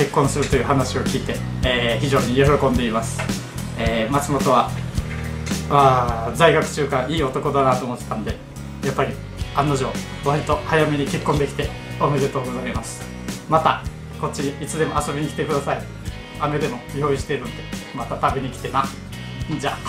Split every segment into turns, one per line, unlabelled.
結婚するという話を聞いて、非常に喜んでいます。松本は在学中からいい男だなと思ってたんで、やっぱり案の定割と早めに結婚できておめでとうございます。またこっちにいつでも遊びに来てください。飴でも用意してるんでまた食べに来てな。じゃあ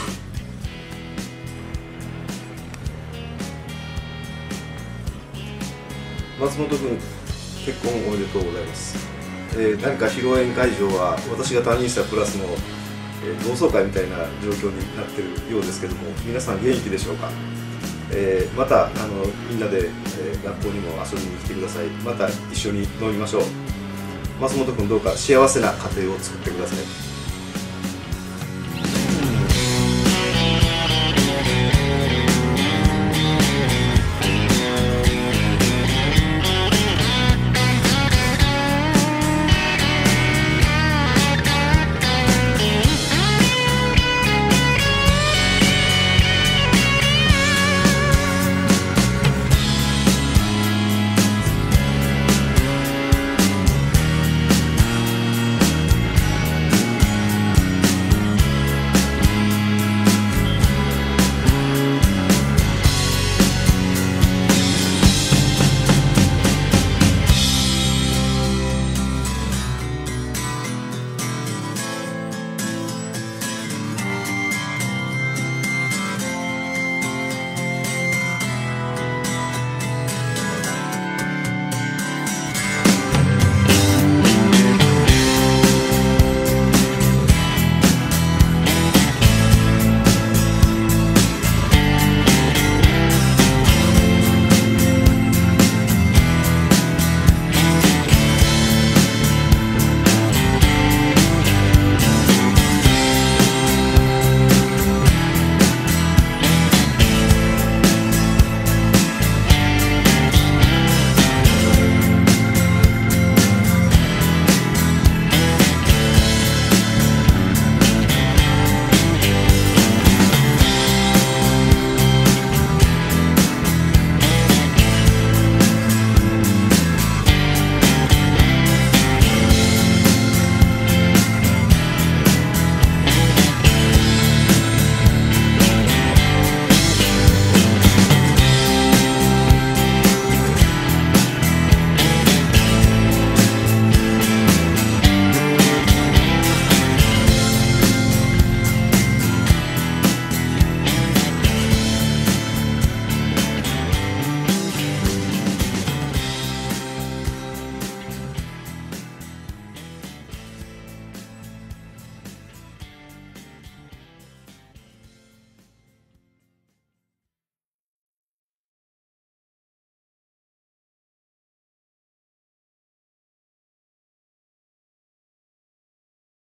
松本君、結婚おめでとうございます。何か披露宴会場は私が担任したクラスの、同窓会みたいな状況になっているようですけども、皆さん元気でしょうか。またみんなで、学校にも遊びに来てください。また一緒に飲みましょう。松本君、どうか幸せな家庭を作ってください。